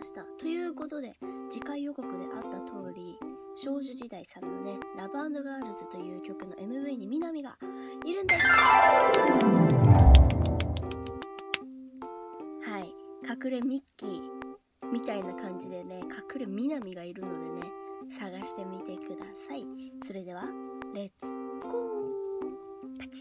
した。ということで、次回予告であった通り、少女時代さんのね、ラブ&ガールズという曲の MV にみなみがいるんです。はい、隠れミッキーみたいな感じでね、隠れみなみがいるのでね、探してみてください。それではレッツゴー。パチ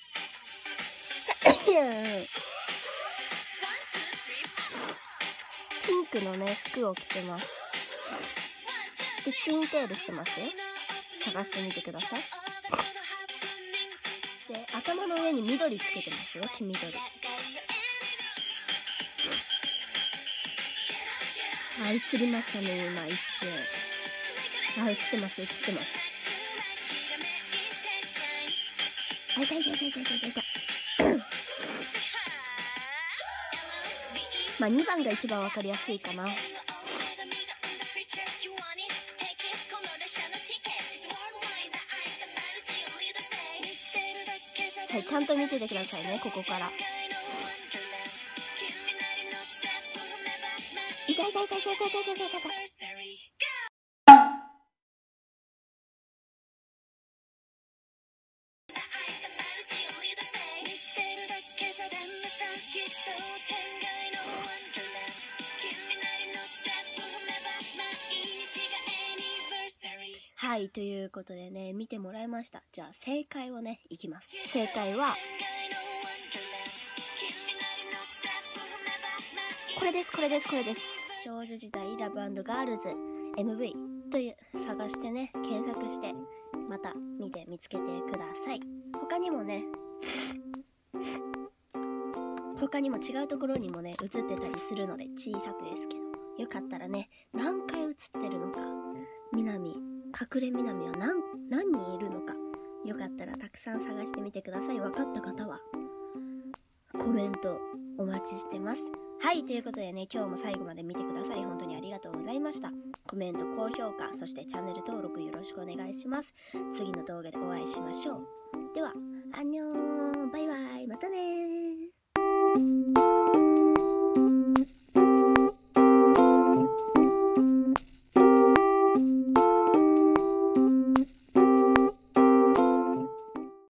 ピンクのね服を着てます。でツインテールしてますよ。探してみてください。で頭の上に緑つけてますよ。黄緑。あ、映りましたね今一瞬。あ、映ってます映ってます。あ、いたいたいたいたいたいた。まあ2番が一番わかりやすいかな。はい、ちゃんと見ててくださいね、ここから。いたいたいたいたいたいたいたいた。はい、ということでね、見てもらいました。じゃあ正解をね、いきます。正解はこれです、これです、これです。少女時代ラブ&ガールズ MV という探してね、検索してまた見つけてください。他にもね、他にも違うところにもね映ってたりするので、小さくですけど、よかったらね、何回映ってるのか、みなみ、隠れみなみは何人いるのか、よかったらたくさん探してみてください。分かった方はコメントお待ちしてます。はい、ということでね、今日も最後まで見てくださり本当にありがとうございました。コメント、高評価、そしてチャンネル登録よろしくお願いします。次の動画でお会いしましょう。では、アンニョーン、バイバイ。